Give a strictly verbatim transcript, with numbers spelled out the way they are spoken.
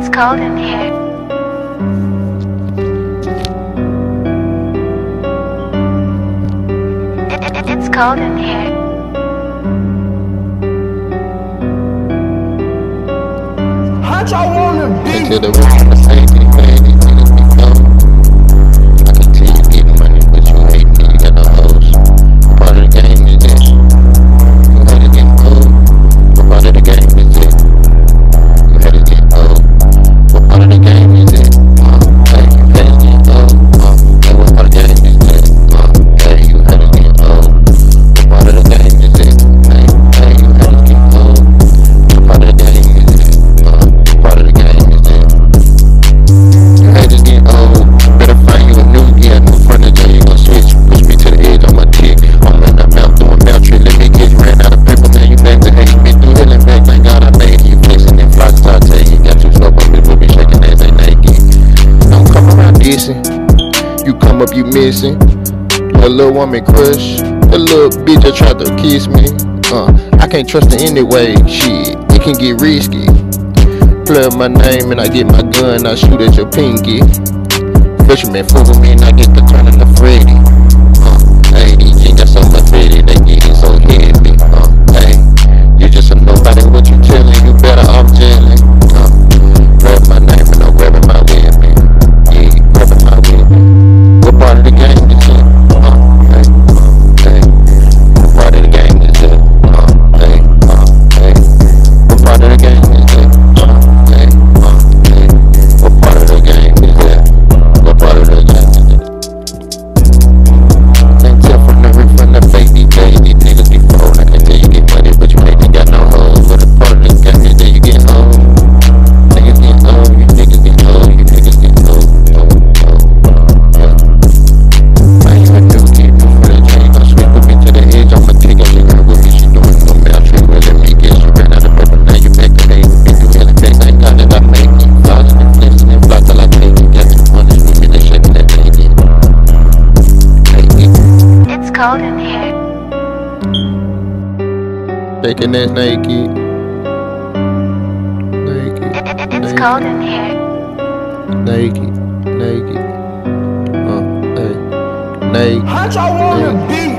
It's cold in here. It, it, it's cold in here. How y'all wanna be? Until the room is safety, man, these niggas be cold. I can tell you getting money, but you hate me, you got no hoes. Part of the game is this. You had to get old. What part of the game is it? You had to get old. What part of the game is it? Uh, hey, you had to get old. Uh, hey, what part of the game is it? Uh, hey, you had to get old. What part of the game is it? Hey, hey, you had to get old. What part of the game is it? Uh, what part of the game is it? You had to get old. Better find you a new gear, new furniture, you gon' switch. Push me to the edge, I'm a tick. I'm in the mouth doing mouth trick. Let me get you ran out of paper, man, you back to hate. Been through hell and back, thank God I made it. You flexing and flocks, I tell you, got too slow, but me will be shaking ass, they naked. Don't come around dissing. You come up, you missing. A little woman crush. The little bitch that tried to kiss me. Uh, I can't trust her anyway. Shit, it can get risky. Play my name and I get my gun, I shoot at your pinky. Fisherman fool with me and I get the turn of the Freddy. Uh, hey, these jeans got so much ready, they getting so heavy. Uh, hey, you just a nobody, what you telling? You better off jailing. Uh, grab my name and I'm grabbing my wig, man. Yeah, grabbing my wig. What part of the game is it? Uh, hey, uh, hey. What part of the game is it? Uh, hey, uh, hey. What part of the game is it? Uh, hey, uh, hey. What part of the game is it? What part of the game is it? Can't tell from the roof from the fake, these days, these niggas be fold. I can tell you get money, but you ain't they got no hoes. What a part of the game is that you get old? Niggas get old, you niggas get old, you niggas get old, old, old, yeah. Man, you a new kid, new for the chain, gon' sweep with me to the edge, I'ma take up your girl with me, she doing no mouth trick, well let me guess, you ran out of paper, now you back to hate. Been through hell and back, thank God that I make it. Flossing and flexing and flock till I take it, got two hundred with me, they shaking that naked. Naked. It's cold in here. Shaking that naked. Naked. It, it, it's cold in here. Naked. Naked. Uh, hey. Naked. How y'all wanna be?